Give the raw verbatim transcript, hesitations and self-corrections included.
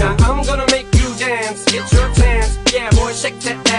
Now I'm gonna make you dance, get your chance. Yeah, boy, shake that